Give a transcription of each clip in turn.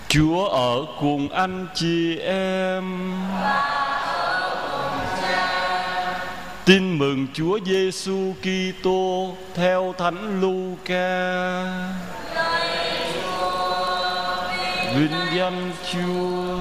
Chúa ở cùng anh chị em. Tin mừng Chúa Giêsu Kitô theo Thánh Luca. Vinh danh Chúa.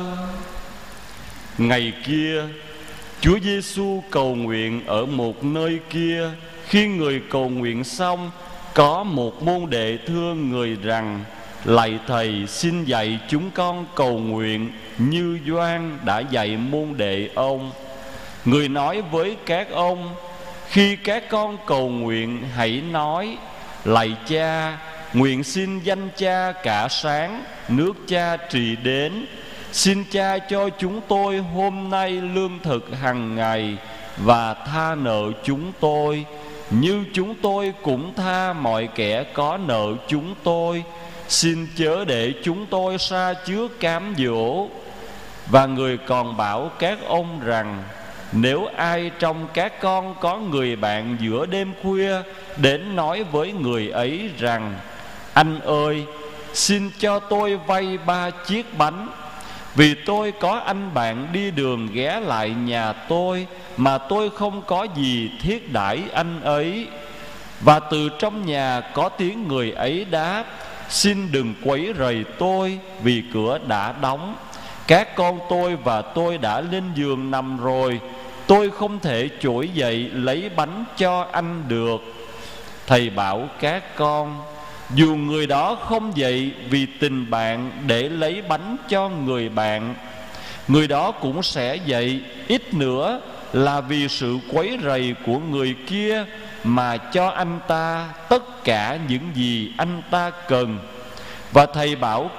Ngày kia, Chúa Giêsu cầu nguyện ở một nơi kia. Khi người cầu nguyện xong, có một môn đệ thưa người rằng: Lạy Thầy, xin dạy chúng con cầu nguyện như Gioan đã dạy môn đệ ông. Người nói với các ông: Khi các con cầu nguyện, hãy nói: Lạy Cha, nguyện xin danh Cha cả sáng, nước Cha trị đến. Xin Cha cho chúng tôi hôm nay lương thực hàng ngày, và tha nợ chúng tôi như chúng tôi cũng tha mọi kẻ có nợ chúng tôi. Xin chớ để chúng tôi sa trước cám dỗ. Và người còn bảo các ông rằng: Nếu ai trong các con có người bạn giữa đêm khuya, đến nói với người ấy rằng: Anh ơi, xin cho tôi vay 3 chiếc bánh, vì tôi có anh bạn đi đường ghé lại nhà tôi, mà tôi không có gì thiết đãi anh ấy. Và từ trong nhà có tiếng người ấy đáp: Xin đừng quấy rầy tôi, vì cửa đã đóng. Các con tôi và tôi đã lên giường nằm rồi, tôi không thể trỗi dậy lấy bánh cho anh được. Thầy bảo các con: Dù người đó không dậy vì tình bạn để lấy bánh cho người bạn, người đó cũng sẽ dậy ít nữa là vì sự quấy rầy của người kia, mà cho anh ta tất cả những gì anh ta cần. Và thầy bảo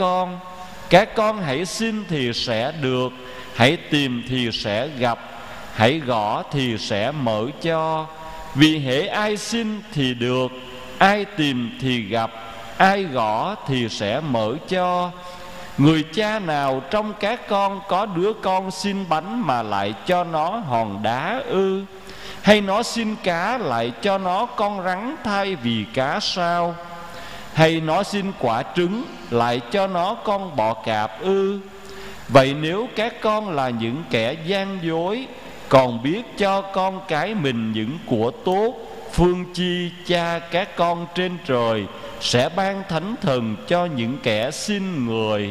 các con hãy xin thì sẽ được, hãy tìm thì sẽ gặp, hãy gõ thì sẽ mở cho. Vì hễ ai xin thì được, ai tìm thì gặp, ai gõ thì sẽ mở cho. Người cha nào trong các con có đứa con xin bánh mà lại cho nó hòn đá ư? Hay nó xin cá lại cho nó con rắn thay vì cá sao? Hay nó xin quả trứng lại cho nó con bọ cạp ư? Vậy nếu các con là những kẻ gian dối, còn biết cho con cái mình những của tốt, phương chi Cha các con trên trời sẽ ban Thánh Thần cho những kẻ xin người.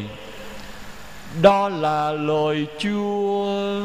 Đó là lời Chúa.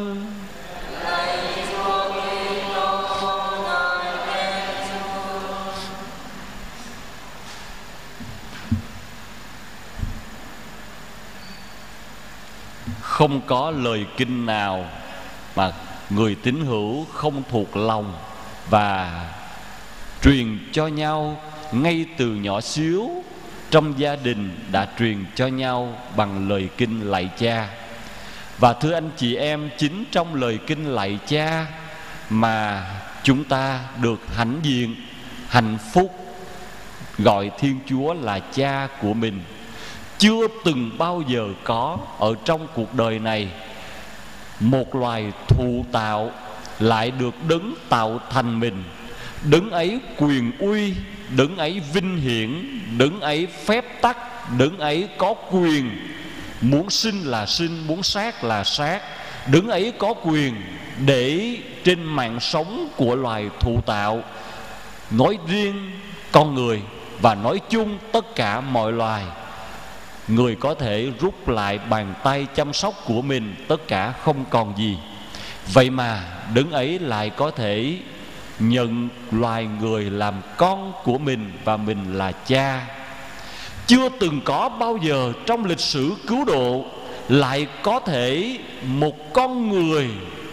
Không có lời kinh nào mà người tín hữu không thuộc lòng và truyền cho nhau ngay từ nhỏ xíu. Trong gia đình đã truyền cho nhau bằng lời kinh lạy Cha. Và thưa anh chị em, chính trong lời kinh lạy Cha mà chúng ta được hãnh diện, hạnh phúc gọi Thiên Chúa là Cha của mình. Chưa từng bao giờ có ở trong cuộc đời này một loài thụ tạo lại được đấng tạo thành mình. Đấng ấy quyền uy, đấng ấy vinh hiển, đấng ấy phép tắc, đấng ấy có quyền muốn sinh là sinh, muốn sát là sát. Đấng ấy có quyền để trên mạng sống của loài thụ tạo, nói riêng con người và nói chung tất cả mọi loài, người có thể rút lại bàn tay chăm sóc của mình, tất cả không còn gì. Vậy mà đấng ấy lại có thể nhận loài người làm con của mình, và mình là cha. Chưa từng có bao giờ trong lịch sử cứu độ lại có thể một con người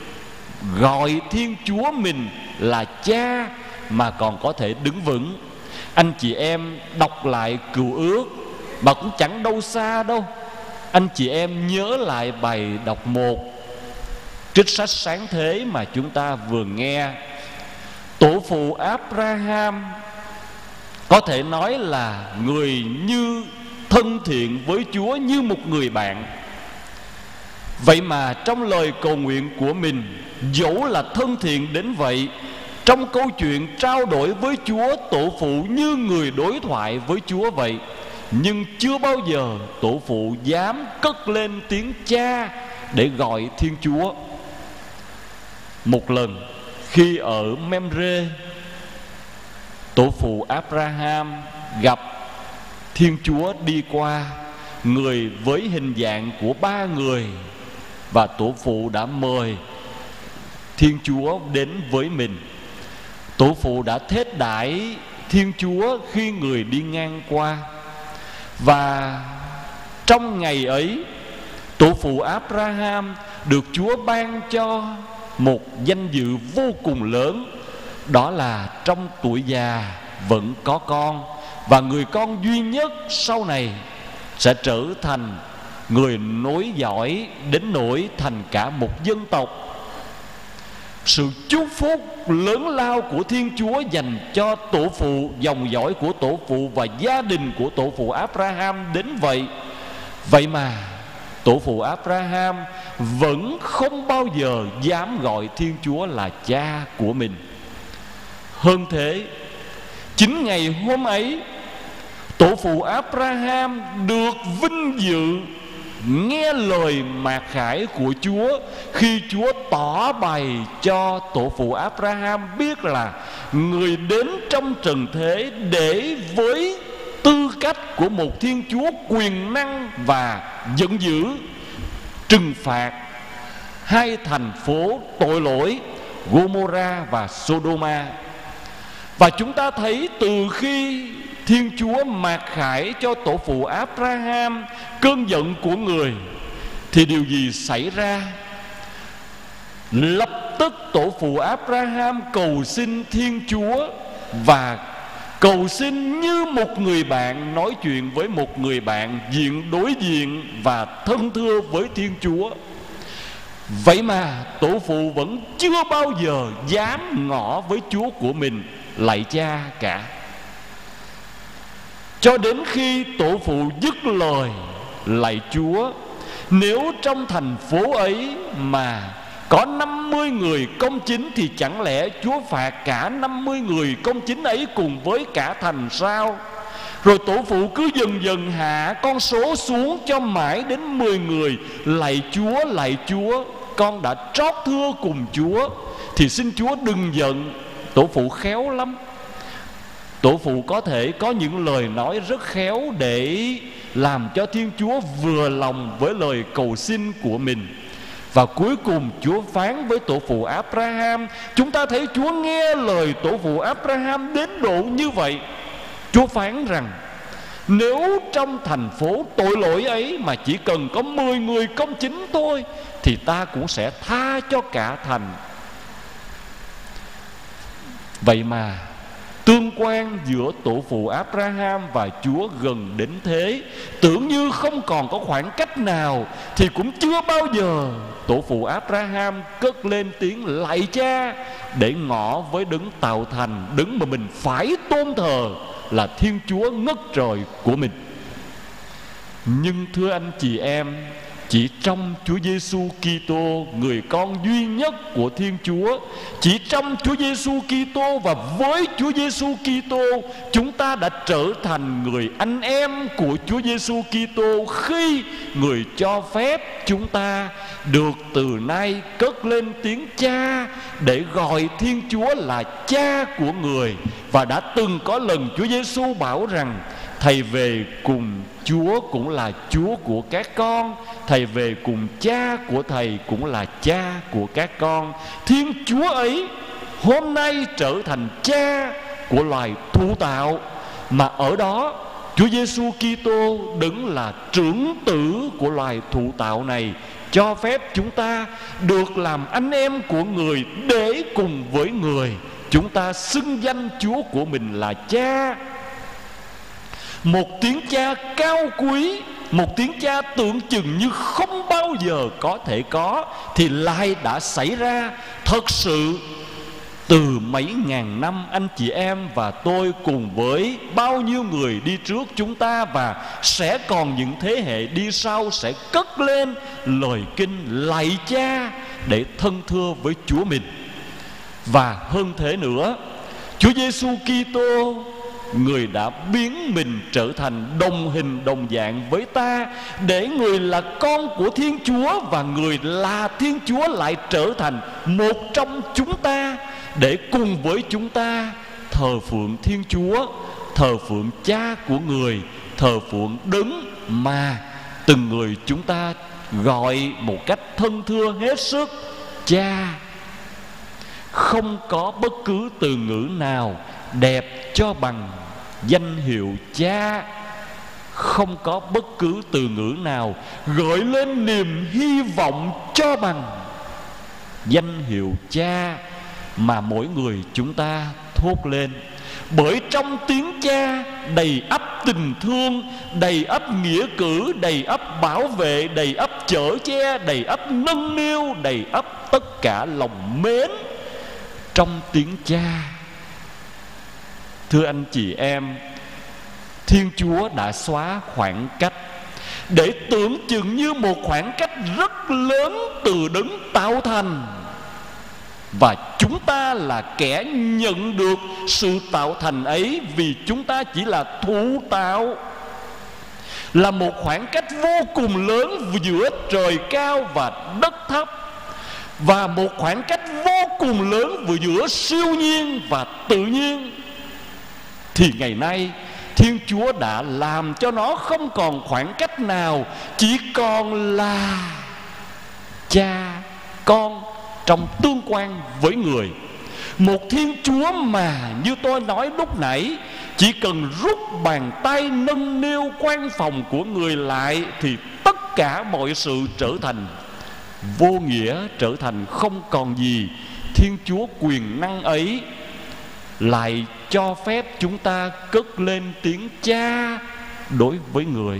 gọi Thiên Chúa mình là cha mà còn có thể đứng vững. Anh chị em đọc lại Cựu Ước mà cũng chẳng đâu xa đâu. Anh chị em nhớ lại bài đọc 1 trích sách Sáng Thế mà chúng ta vừa nghe. Tổ phụ Abraham có thể nói là người như thân thiện với Chúa như một người bạn. Vậy mà trong lời cầu nguyện của mình, dẫu là thân thiện đến vậy, trong câu chuyện trao đổi với Chúa, tổ phụ như người đối thoại với Chúa vậy. nhưng chưa bao giờ tổ phụ dám cất lên tiếng cha để gọi Thiên Chúa. Một lần khi ở Memrê, tổ phụ Abraham gặp Thiên Chúa đi qua, người với hình dạng của 3 người, và tổ phụ đã mời Thiên Chúa đến với mình. Tổ phụ đã thết đãi Thiên Chúa khi người đi ngang qua. Và trong ngày ấy, tổ phụ Abraham được Chúa ban cho một danh dự vô cùng lớn, đó là trong tuổi già vẫn có con, và người con duy nhất sau này sẽ trở thành người nối dõi đến nỗi thành cả một dân tộc. Sự chúc phúc lớn lao của Thiên Chúa dành cho tổ phụ, dòng dõi của tổ phụ và gia đình của tổ phụ Abraham đến vậy. Vậy mà tổ phụ Abraham vẫn không bao giờ dám gọi Thiên Chúa là cha của mình. Hơn thế, chính ngày hôm ấy, tổ phụ Abraham được vinh dự nghe lời mạt khải của Chúa khi Chúa tỏ bày cho tổ phụ Abraham biết là người đến trong trần thế để với tư cách của một Thiên Chúa quyền năng và giận dữ trừng phạt 2 thành phố tội lỗi Gomorrah và Sodoma. Và chúng ta thấy từ khi Thiên Chúa mạt khải cho tổ phụ Abraham cơn giận của người, thì điều gì xảy ra? Lập tức tổ phụ Abraham cầu xin Thiên Chúa, và cầu xin như một người bạn nói chuyện với một người bạn diện đối diện và thân thưa với Thiên Chúa. Vậy mà tổ phụ vẫn chưa bao giờ dám ngỏ với Chúa của mình lạy cha cả. Cho đến khi tổ phụ dứt lời lạy Chúa, nếu trong thành phố ấy mà có 50 người công chính, thì chẳng lẽ Chúa phạt cả 50 người công chính ấy cùng với cả thành sao? Rồi tổ phụ cứ dần dần hạ con số xuống cho mãi đến 10 người. Lạy Chúa, con đã trót thưa cùng Chúa, thì xin Chúa đừng giận. Tổ phụ khéo lắm. Tổ phụ có thể có những lời nói rất khéo để làm cho Thiên Chúa vừa lòng với lời cầu xin của mình. Và cuối cùng Chúa phán với tổ phụ Abraham. Chúng ta thấy Chúa nghe lời tổ phụ Abraham đến độ như vậy. Chúa phán rằng nếu trong thành phố tội lỗi ấy mà chỉ cần có 10 người công chính thôi, thì ta cũng sẽ tha cho cả thành. Vậy mà tương quan giữa tổ phụ Abraham và Chúa gần đến thế, tưởng như không còn có khoảng cách nào, thì cũng chưa bao giờ tổ phụ Abraham cất lên tiếng lạy cha để ngỏ với đấng tạo thành, đấng mà mình phải tôn thờ là Thiên Chúa ngất trời của mình. Nhưng thưa anh chị em, chỉ trong Chúa Giêsu Kitô, người con duy nhất của Thiên Chúa, chỉ trong Chúa Giêsu Kitô và với Chúa Giêsu Kitô, chúng ta đã trở thành người anh em của Chúa Giêsu Kitô, khi người cho phép chúng ta được từ nay cất lên tiếng cha để gọi Thiên Chúa là cha của người. Và đã từng có lần Chúa Giêsu bảo rằng Thầy về cùng Chúa cũng là Chúa của các con, Thầy về cùng cha của Thầy cũng là cha của các con. Thiên Chúa ấy hôm nay trở thành cha của loài thụ tạo, mà ở đó Chúa Giêsu Kitô đấng là trưởng tử của loài thụ tạo này cho phép chúng ta được làm anh em của người, để cùng với người chúng ta xưng danh Chúa của mình là cha. Một tiếng cha cao quý, một tiếng cha tưởng chừng như không bao giờ có thể có, thì lại đã xảy ra thật sự từ mấy ngàn năm anh chị em và tôi cùng với bao nhiêu người đi trước chúng ta, và sẽ còn những thế hệ đi sau sẽ cất lên lời kinh lạy cha để thân thưa với Chúa mình. Và hơn thế nữa, Chúa Giêsu Kitô Người đã biến mình trở thành đồng hình đồng dạng với ta, để người là con của Thiên Chúa và người là Thiên Chúa lại trở thành một trong chúng ta, để cùng với chúng ta thờ phượng Thiên Chúa, thờ phượng Cha của người, thờ phượng Đấng mà từng người chúng ta gọi một cách thân thưa hết sức: Cha. Không có bất cứ từ ngữ nào đẹp cho bằng danh hiệu Cha. Không có bất cứ từ ngữ nào gợi lên niềm hy vọng cho bằng danh hiệu Cha mà mỗi người chúng ta thốt lên. Bởi trong tiếng Cha đầy ắp tình thương, đầy ắp nghĩa cử, đầy ắp bảo vệ, đầy ắp chở che, đầy ắp nâng niu, đầy ắp tất cả lòng mến. Trong tiếng Cha, thưa anh chị em, Thiên Chúa đã xóa khoảng cách, để tưởng chừng như một khoảng cách rất lớn từ Đấng tạo thành, và chúng ta là kẻ nhận được sự tạo thành ấy, vì chúng ta chỉ là thụ tạo. Là một khoảng cách vô cùng lớn giữa trời cao và đất thấp, và một khoảng cách vô cùng lớn giữa siêu nhiên và tự nhiên. Thì ngày nay Thiên Chúa đã làm cho nó không còn khoảng cách nào, chỉ còn là Cha con trong tương quan với người. Một Thiên Chúa mà như tôi nói lúc nãy, chỉ cần rút bàn tay nâng niu quan phòng của người lại thì tất cả mọi sự trở thành vô nghĩa, trở thành không còn gì. Thiên Chúa quyền năng ấy lại cho phép chúng ta cất lên tiếng Cha đối với người.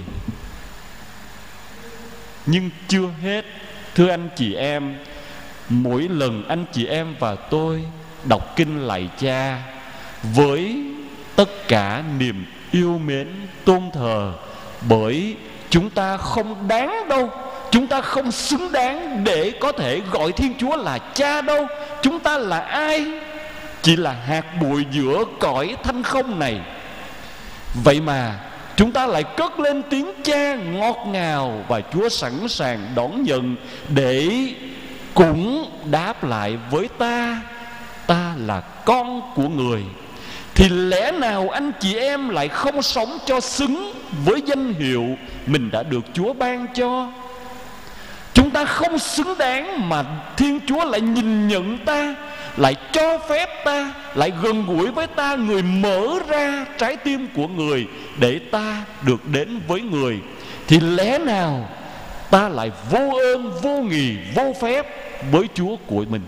Nhưng chưa hết, thưa anh chị em, mỗi lần anh chị em và tôi đọc kinh lạy Cha với tất cả niềm yêu mến tôn thờ, bởi chúng ta không đáng đâu, chúng ta không xứng đáng để có thể gọi Thiên Chúa là Cha đâu. Chúng ta là ai? Chỉ là hạt bụi giữa cõi thanh không này. Vậy mà chúng ta lại cất lên tiếng Cha ngọt ngào, và Chúa sẵn sàng đón nhận để cũng đáp lại với ta: ta là con của người. Thì lẽ nào anh chị em lại không sống cho xứng với danh hiệu mình đã được Chúa ban cho? Chúng ta không xứng đáng mà Thiên Chúa lại nhìn nhận ta, lại cho phép ta, lại gần gũi với ta. Người mở ra trái tim của người để ta được đến với người. Thì lẽ nào ta lại vô ơn, vô nghì, vô phép với Chúa của mình?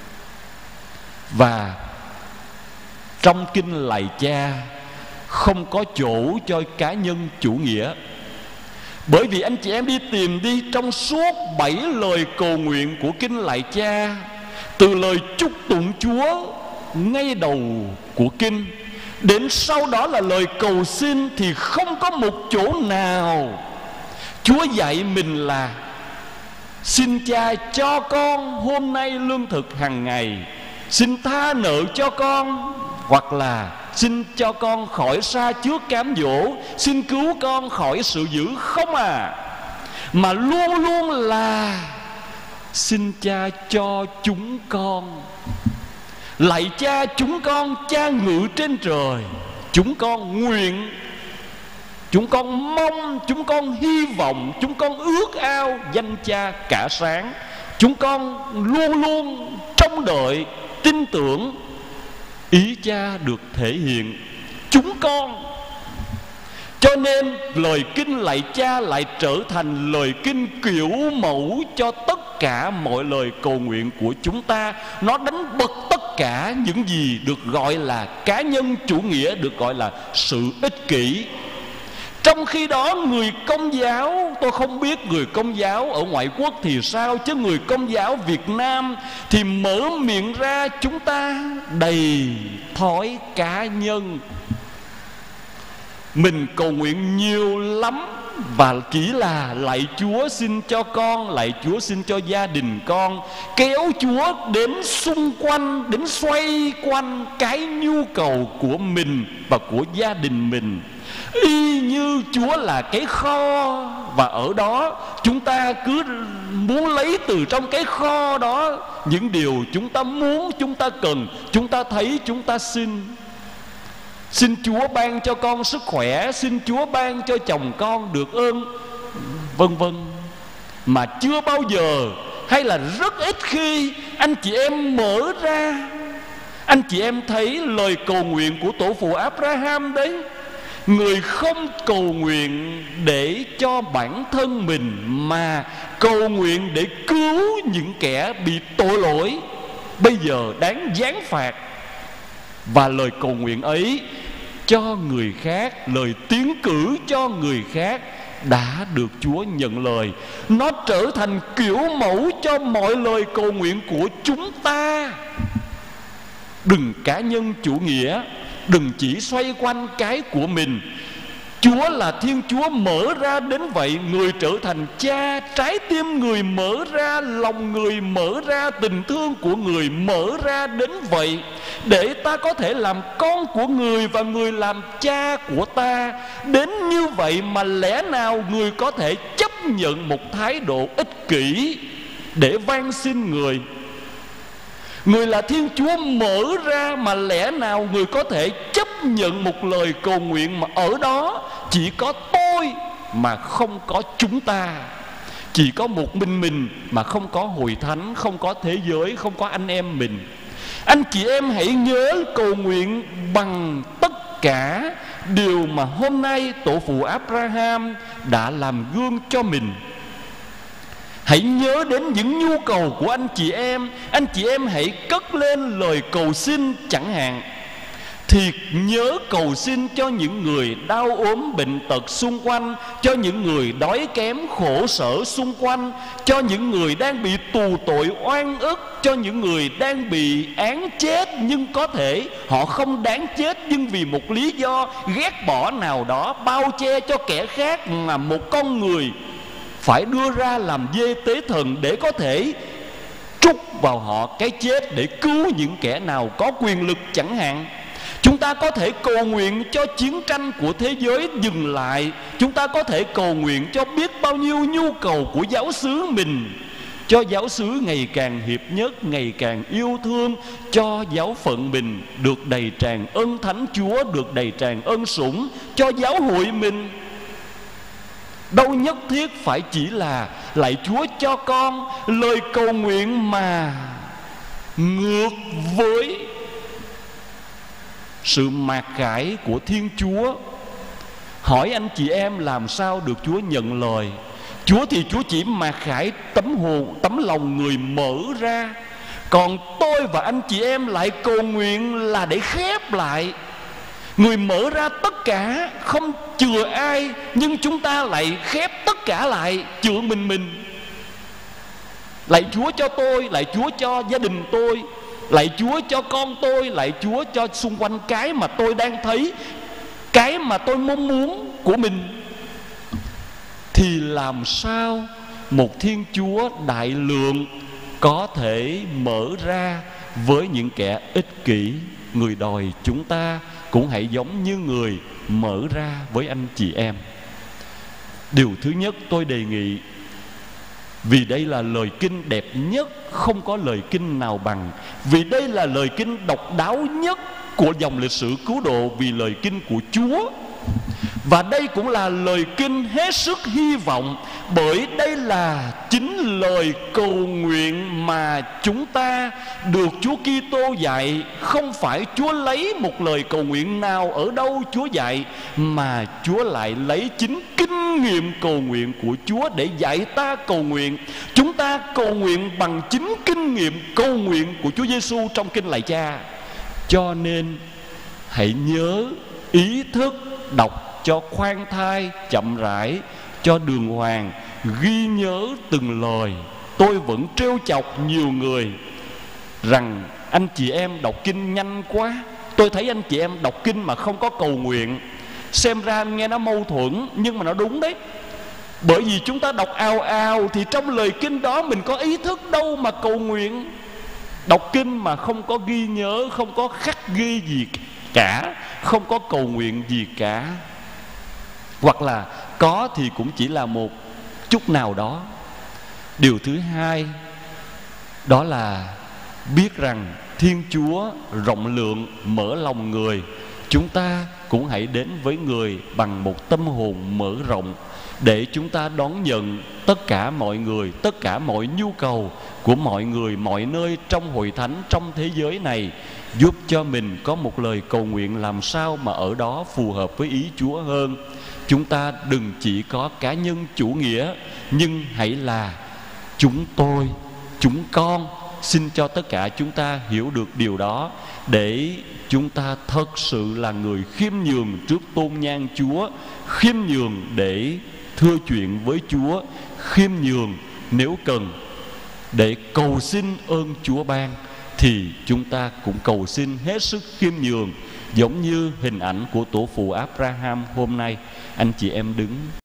Và trong kinh lạy Cha không có chỗ cho cá nhân chủ nghĩa. Bởi vì anh chị em đi tìm đi, trong suốt 7 lời cầu nguyện của kinh lạy Cha, từ lời chúc tụng Chúa ngay đầu của kinh đến sau đó là lời cầu xin, thì không có một chỗ nào Chúa dạy mình là: xin Cha cho con hôm nay lương thực hàng ngày, xin tha nợ cho con, hoặc là xin cho con khỏi sa trước cám dỗ, xin cứu con khỏi sự dữ không à. Mà luôn luôn là xin Cha cho chúng con. Lạy Cha chúng con, Cha ngự trên trời, chúng con nguyện, chúng con mong, chúng con hy vọng, chúng con ước ao danh Cha cả sáng. Chúng con luôn luôn trông đợi, tin tưởng ý Cha được thể hiện chúng con. Cho nên lời kinh lạy Cha lại trở thành lời kinh kiểu mẫu cho tất cả mọi lời cầu nguyện của chúng ta. Nó đánh bật tất cả những gì được gọi là cá nhân chủ nghĩa, được gọi là sự ích kỷ. Trong khi đó người Công giáo, tôi không biết người Công giáo ở ngoại quốc thì sao, chứ người Công giáo Việt Nam thì mở miệng ra chúng ta đầy thói cá nhân. Mình cầu nguyện nhiều lắm, và chỉ là lạy Chúa xin cho con, lạy Chúa xin cho gia đình con, kéo Chúa đến xung quanh, đến xoay quanh cái nhu cầu của mình và của gia đình mình, y như Chúa là cái kho. Và ở đó chúng ta cứ muốn lấy từ trong cái kho đó những điều chúng ta muốn, chúng ta cần, chúng ta thấy, chúng ta xin. Xin Chúa ban cho con sức khỏe, xin Chúa ban cho chồng con được ơn, vân vân. Mà chưa bao giờ, hay là rất ít khi anh chị em mở ra, anh chị em thấy lời cầu nguyện của tổ phụ Abraham đấy. Người không cầu nguyện để cho bản thân mình, mà cầu nguyện để cứu những kẻ bị tội lỗi bây giờ đáng giáng phạt. Và lời cầu nguyện ấy cho người khác, lời tiến cử cho người khác đã được Chúa nhận lời. Nó trở thành kiểu mẫu cho mọi lời cầu nguyện của chúng ta. Đừng cá nhân chủ nghĩa, đừng chỉ xoay quanh cái của mình. Chúa là Thiên Chúa mở ra đến vậy. Người trở thành cha, trái tim người mở ra, lòng người mở ra, tình thương của người mở ra đến vậy, để ta có thể làm con của người và người làm cha của ta. Đến như vậy mà lẽ nào người có thể chấp nhận một thái độ ích kỷ để van xin người? Người là Thiên Chúa mở ra, mà lẽ nào người có thể chấp nhận một lời cầu nguyện mà ở đó chỉ có tôi mà không có chúng ta, chỉ có một mình mà không có hội thánh, không có thế giới, không có anh em mình? Anh chị em hãy nhớ cầu nguyện bằng tất cả điều mà hôm nay tổ phụ Abraham đã làm gương cho mình. Hãy nhớ đến những nhu cầu của anh chị em. Anh chị em hãy cất lên lời cầu xin chẳng hạn. Thiệt nhớ cầu xin cho những người đau ốm bệnh tật xung quanh, cho những người đói kém khổ sở xung quanh, cho những người đang bị tù tội oan ức, cho những người đang bị án chết nhưng có thể họ không đáng chết, nhưng vì một lý do ghét bỏ nào đó bao che cho kẻ khác mà một con người phải đưa ra làm dê tế thần để có thể trút vào họ cái chết để cứu những kẻ nào có quyền lực chẳng hạn. Chúng ta có thể cầu nguyện cho chiến tranh của thế giới dừng lại. Chúng ta có thể cầu nguyện cho biết bao nhiêu nhu cầu của giáo xứ mình, cho giáo xứ ngày càng hiệp nhất, ngày càng yêu thương, cho giáo phận mình được đầy tràn ơn Thánh Chúa, được đầy tràn ơn sủng, cho giáo hội mình. Đâu nhất thiết phải chỉ là lạy Chúa cho con, lời cầu nguyện mà ngược với sự mặc khải của Thiên Chúa. Hỏi anh chị em làm sao được Chúa nhận lời? Chúa thì Chúa chỉ mặc khải tấm hồn, tấm lòng người mở ra. Còn tôi và anh chị em lại cầu nguyện là để khép lại. Người mở ra tất cả, không chừa ai, nhưng chúng ta lại khép tất cả lại, chừa mình. Lạy Chúa cho tôi, lạy Chúa cho gia đình tôi, lạy Chúa cho con tôi, lạy Chúa cho xung quanh cái mà tôi đang thấy, cái mà tôi mong muốn của mình. Thì làm sao một Thiên Chúa đại lượng có thể mở ra với những kẻ ích kỷ? Người đòi chúng ta cũng hãy giống như người mở ra với anh chị em. Điều thứ nhất tôi đề nghị, vì đây là lời kinh đẹp nhất, không có lời kinh nào bằng. Vì đây là lời kinh độc đáo nhất của dòng lịch sử cứu độ, vì lời kinh của Chúa. Và đây cũng là lời kinh hết sức hy vọng, bởi đây là chính lời cầu nguyện mà chúng ta được Chúa Kitô dạy. Không phải Chúa lấy một lời cầu nguyện nào ở đâu Chúa dạy, mà Chúa lại lấy chính kinh nghiệm cầu nguyện của Chúa để dạy ta cầu nguyện. Chúng ta cầu nguyện bằng chính kinh nghiệm cầu nguyện của Chúa Giêsu trong kinh lạy Cha. Cho nên hãy nhớ ý thức đọc cho khoan thai, chậm rãi, cho đường hoàng, ghi nhớ từng lời. Tôi vẫn trêu chọc nhiều người rằng anh chị em đọc kinh nhanh quá. Tôi thấy anh chị em đọc kinh mà không có cầu nguyện. Xem ra nghe nó mâu thuẫn nhưng mà nó đúng đấy. Bởi vì chúng ta đọc ào ào thì trong lời kinh đó mình có ý thức đâu mà cầu nguyện. Đọc kinh mà không có ghi nhớ, không có khắc ghi gì cả, không có cầu nguyện gì cả, hoặc là có thì cũng chỉ là một chút nào đó. Điều thứ hai đó là biết rằng Thiên Chúa rộng lượng, mở lòng người. Chúng ta cũng hãy đến với người bằng một tâm hồn mở rộng, để chúng ta đón nhận tất cả mọi người, tất cả mọi nhu cầu của mọi người, mọi nơi trong hội thánh, trong thế giới này, giúp cho mình có một lời cầu nguyện làm sao mà ở đó phù hợp với ý Chúa hơn. Chúng ta đừng chỉ có cá nhân chủ nghĩa, nhưng hãy là chúng tôi, chúng con. Xin cho tất cả chúng ta hiểu được điều đó, để chúng ta thật sự là người khiêm nhường trước tôn nhan Chúa, khiêm nhường để thưa chuyện với Chúa, khiêm nhường nếu cần để cầu xin ơn Chúa ban, thì chúng ta cũng cầu xin hết sức khiêm nhường, giống như hình ảnh của tổ phụ Abraham hôm nay. Anh chị em đứng.